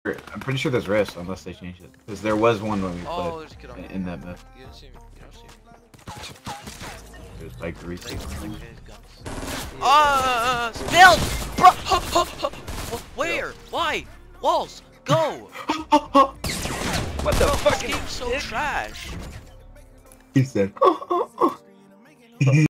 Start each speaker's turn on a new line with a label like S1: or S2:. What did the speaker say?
S1: I'm pretty sure there's rifts unless they changed it. Because there was one when we
S2: there's a kid on
S1: played in that map.
S2: You don't see me. You don't see me.
S1: It was like the reset.
S2: Spilled! Bro! Where? Why? Walls! Go!
S1: What the fuck?
S2: This game's so trash.
S1: He said.